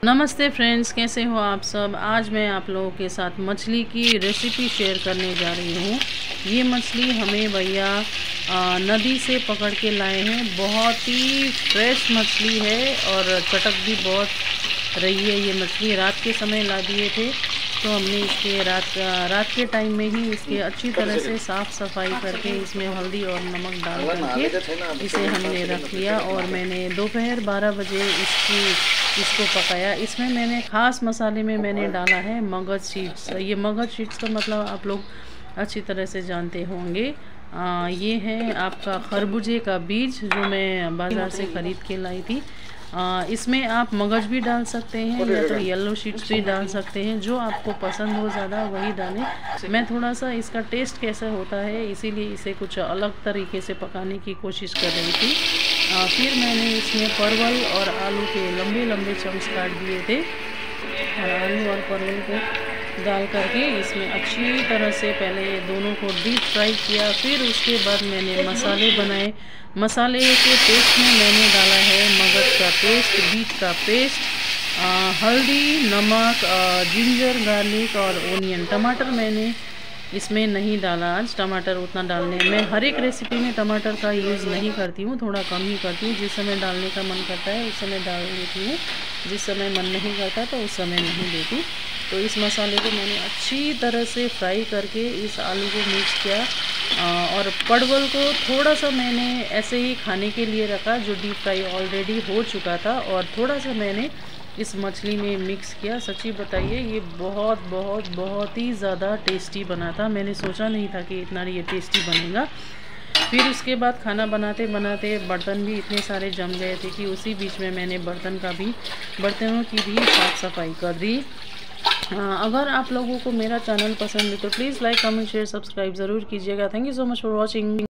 नमस्ते फ्रेंड्स, कैसे हो आप सब। आज मैं आप लोगों के साथ मछली की रेसिपी शेयर करने जा रही हूँ। ये मछली हमें भैया नदी से पकड़ के लाए हैं। बहुत ही फ्रेश मछली है और चटक भी बहुत रही है। ये मछली रात के समय ला दिए थे, तो हमने इसके रात के टाइम में ही इसके अच्छी तरह से साफ़ सफाई करके इसमें हल्दी और नमक डाल करके इसे हमने रख लिया। और मैंने दोपहर 12 बजे इसको पकाया। इसमें मैंने ख़ास मसाले में मैंने डाला है मगज सीड्स। ये मगज सीड्स का मतलब आप लोग अच्छी तरह से जानते होंगे। ये है आपका खरबूजे का बीज, जो मैं बाज़ार से ख़रीद के लाई थी। इसमें आप मगज भी डाल सकते हैं या तो येलो सीड्स भी डाल सकते हैं, जो आपको पसंद हो ज़्यादा वही डालें। मैं थोड़ा सा इसका टेस्ट कैसा होता है इसीलिए इसे कुछ अलग तरीके से पकाने की कोशिश कर रही थी। फिर मैंने इसमें परवल और आलू के लंबे लंबे चंक्स काट दिए थे और आलू और परवल को डाल करके इसमें अच्छी तरह से पहले दोनों को डीप फ्राई किया। फिर उसके बाद मैंने मसाले बनाए। मसाले के पेस्ट में मैंने डाला है मगज का पेस्ट, बीट का पेस्ट, हल्दी, नमक, जिंजर, गार्लिक और ओनियन। टमाटर मैंने इसमें नहीं डाला आज। टमाटर उतना डालने मैं हर एक रेसिपी में टमाटर का यूज़ नहीं करती हूँ, थोड़ा कम ही करती हूँ। जिस समय डालने का मन करता है उस समय डाल देती हूँ, जिस समय मन नहीं करता तो उस समय नहीं देती। तो इस मसाले को मैंने अच्छी तरह से फ्राई करके इस आलू को मिक्स किया। और परवल को थोड़ा सा मैंने ऐसे ही खाने के लिए रखा, जो डीप फ्राई ऑलरेडी हो चुका था, और थोड़ा सा मैंने इस मछली में मिक्स किया। सच्ची बताइए, ये बहुत ही ज़्यादा टेस्टी बना था। मैंने सोचा नहीं था कि इतना ये टेस्टी बनेगा। फिर उसके बाद खाना बनाते बनाते बर्तन भी इतने सारे जम गए थे कि उसी बीच में मैंने बर्तनों की भी साफ़ सफाई कर दी। अगर आप लोगों को मेरा चैनल पसंद है तो please like, comment, share, subscribe ज़रूर कीजिएगा। Thank you so much for watching.